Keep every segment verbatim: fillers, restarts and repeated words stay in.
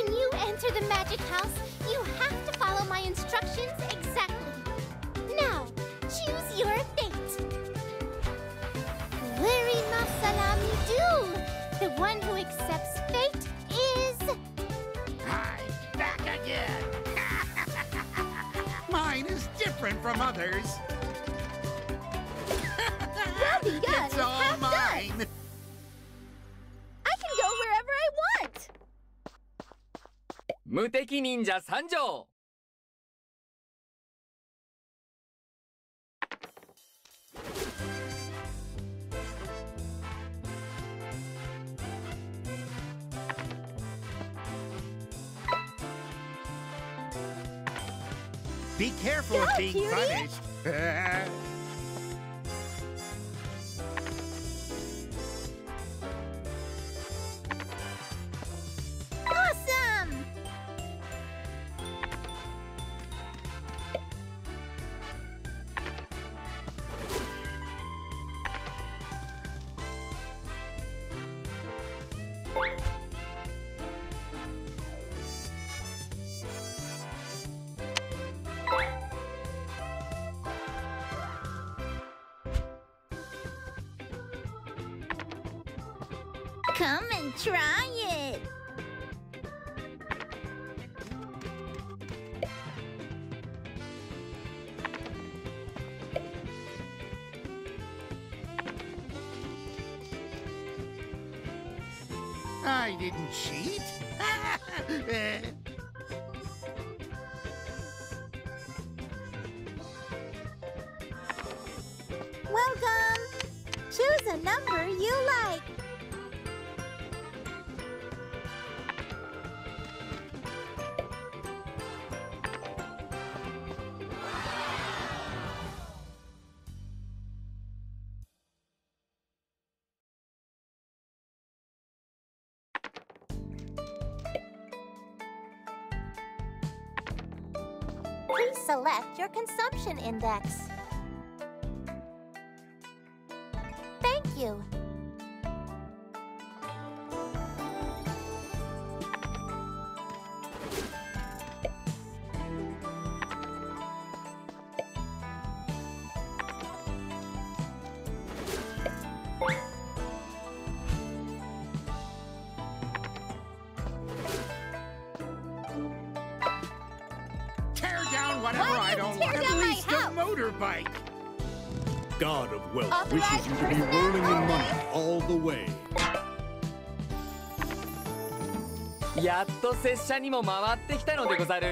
When you enter the magic house, you have to follow my instructions exactly. Now, choose your fate. Larry Masalami Do! The one who accepts fate is... I'm back again! Mine is different from others. Well begun It's is all half mine! done. I can go wherever I want. 無敵忍者参上 Be careful Go, of being cutie. punished. Awesome! Come and try it. I didn't cheat. Welcome. Choose a number you like. Please select your consumption index. Thank you. Tear down whatever Why I you don't tear want. down At my least a house? motorbike. God of Wealth Authorized wishes you to be personnel rolling in money only. all the way. やっと拙者にも回ってきたのでござる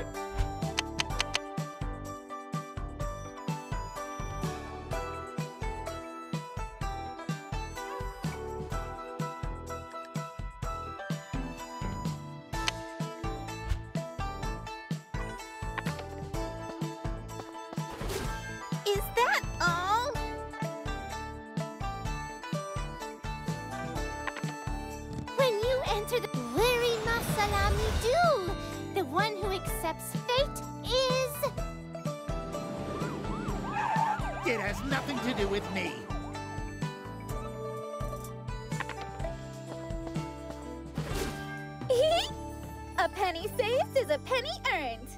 Is that all? When you enter the Larry Masalami Do! The one who accepts fate is... It has nothing to do with me. A penny saved is a penny earned.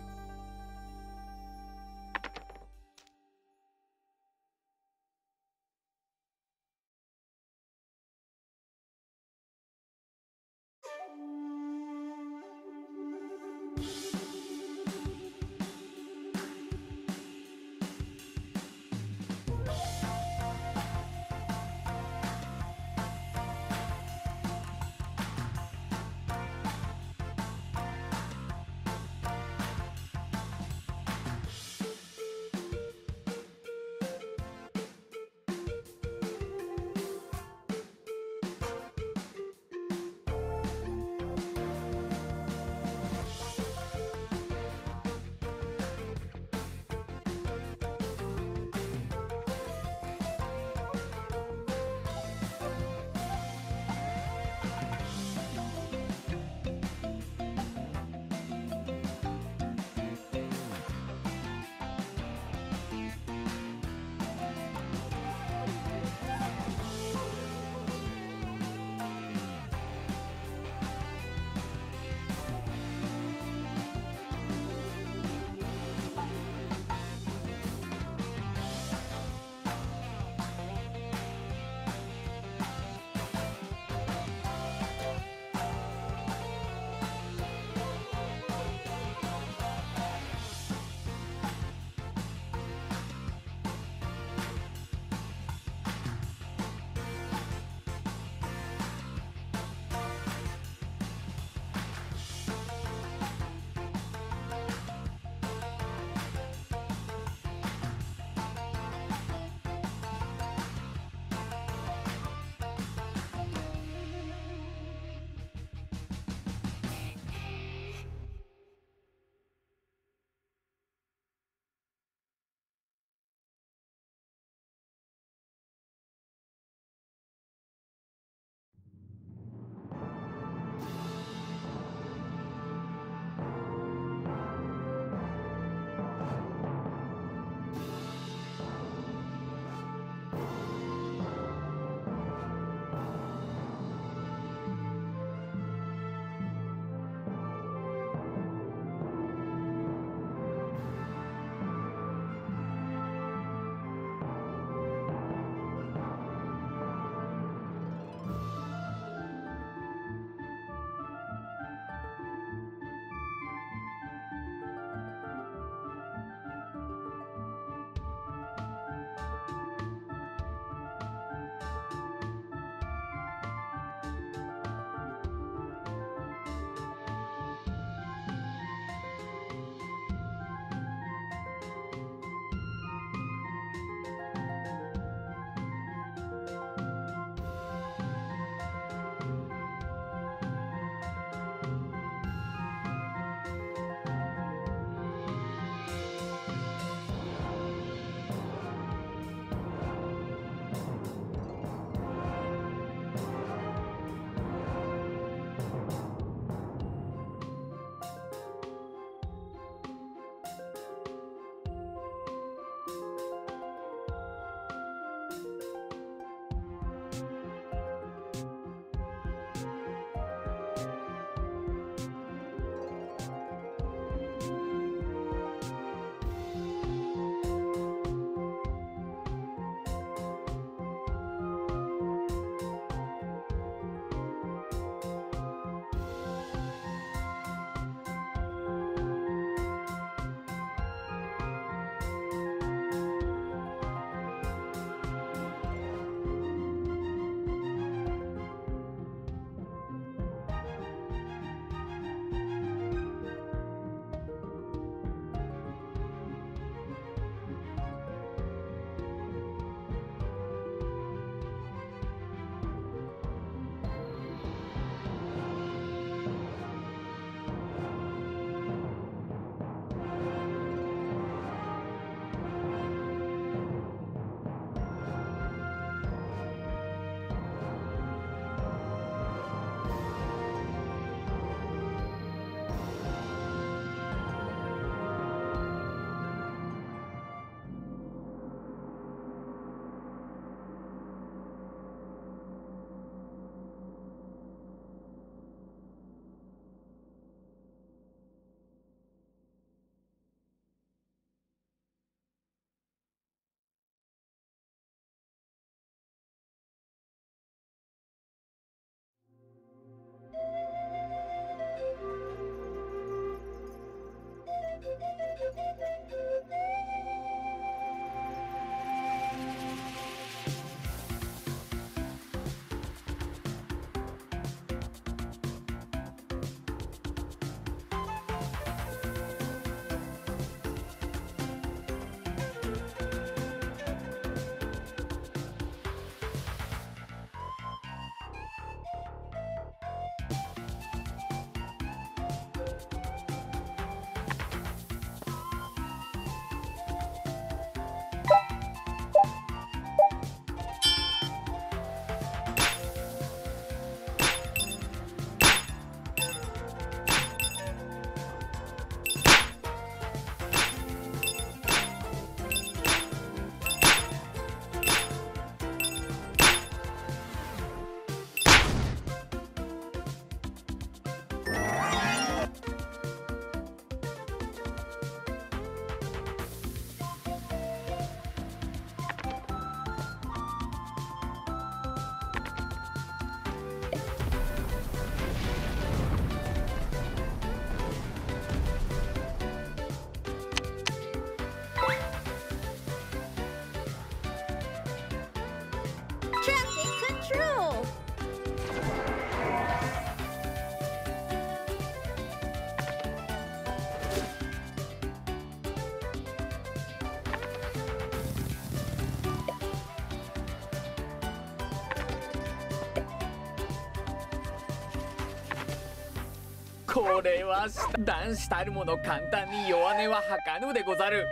これは男子たるもの簡単に弱音は吐かぬでござる。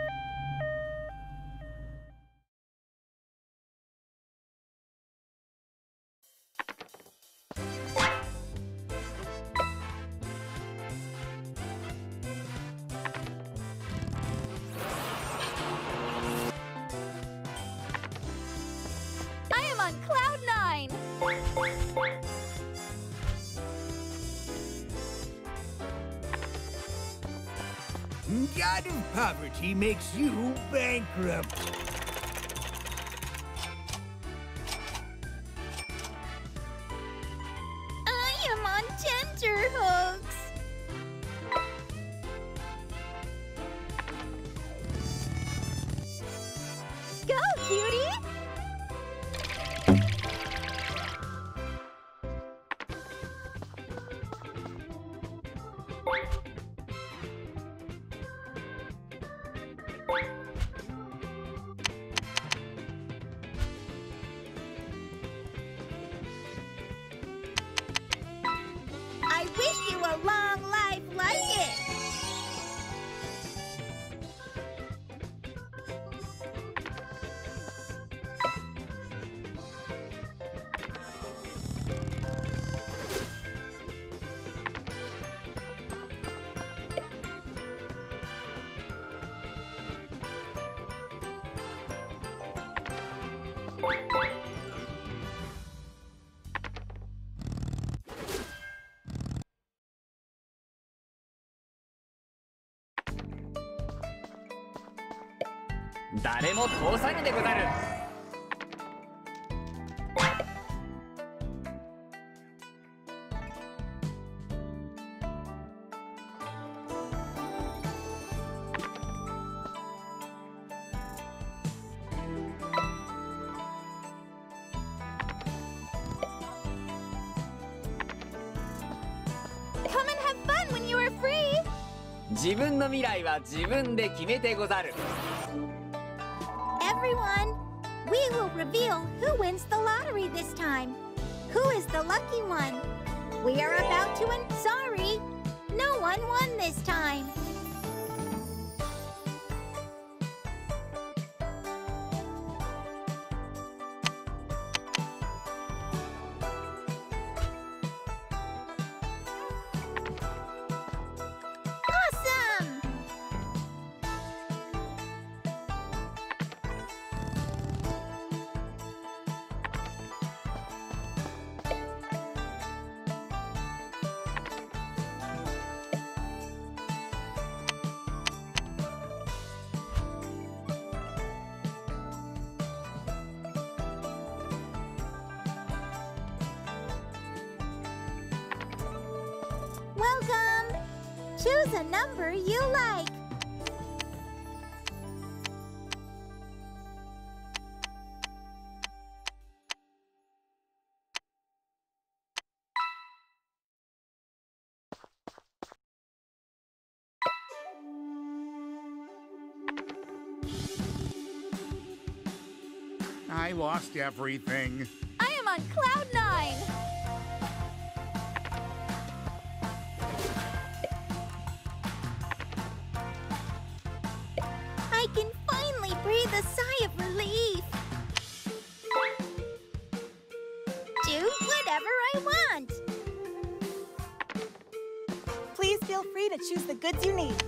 I am on cloud nine! God of poverty makes you bankrupt. I am on tenterhooks. Go, cutie! I wish you a long life like it. 「誰も通さぬでござる」。 Come and have fun when you are free! 自分の未来は自分で決めてござる。 Everyone, we will reveal who wins the lottery this time. Who is the lucky one? We are about to win. Sorry, no one won this time. Awesome! Welcome! Choose a number you like. I lost everything. I am on cloud nine! I can finally breathe a sigh of relief. Do whatever I want. Please feel free to choose the goods you need.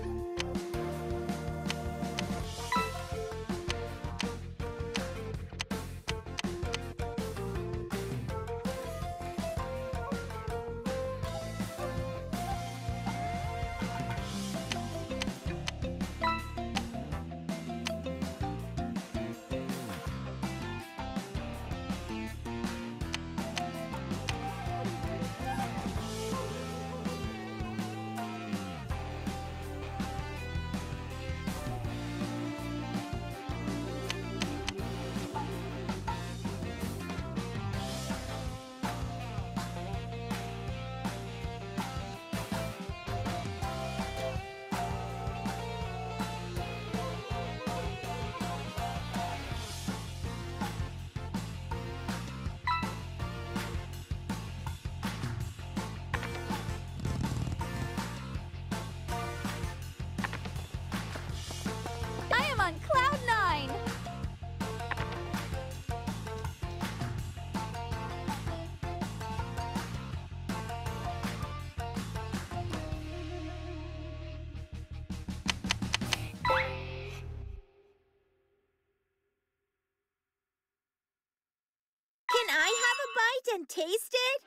and taste it?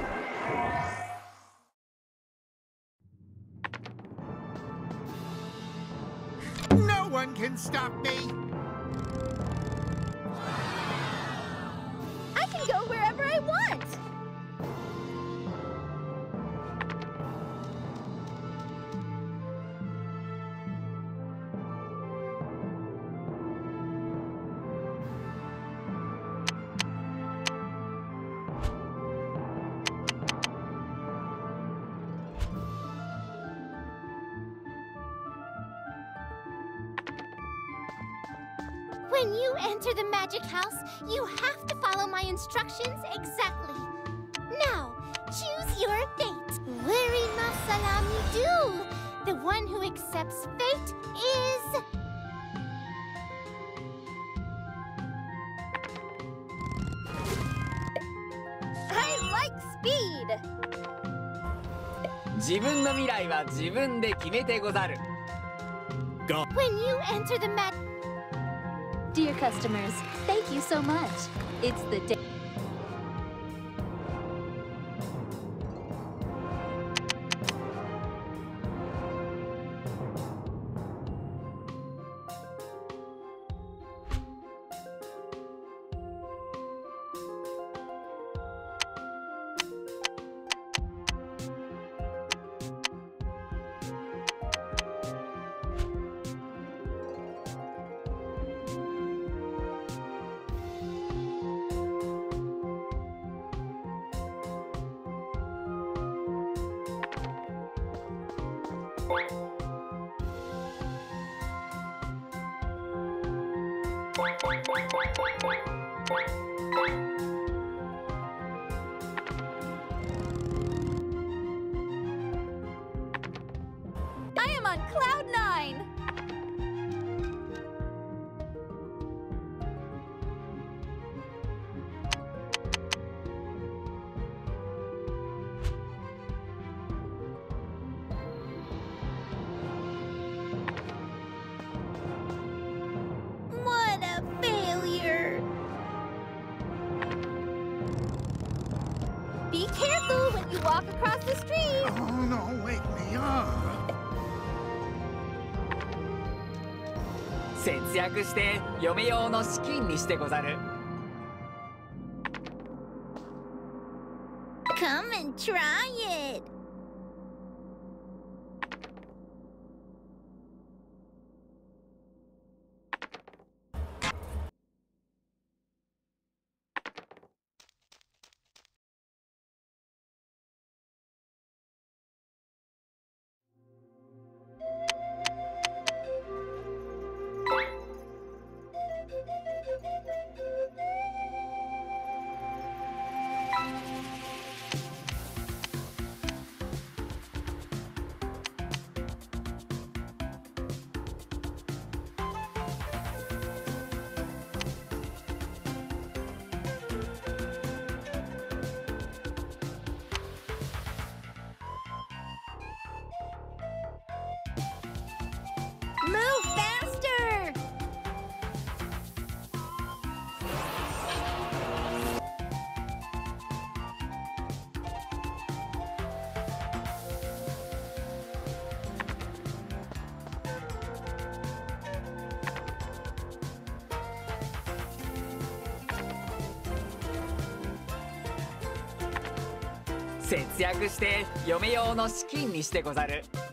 No one can stop me! I can go wherever I want! When you enter the magic house, you have to follow my instructions exactly. Now, choose your fate. Wari Masalami Do. The one who accepts fate is... I like speed! 自分の未来は自分で決めてござる。 God. When you enter the magic... Dear customers, thank you so much. It's the day. I am on cloud nine. What a failure! Be careful when you walk across the street. Oh no, wake me up! 節約して嫁用の資金にしてござる。 Come and try it! Move faster! 節約して嫁用の資金にしてござる。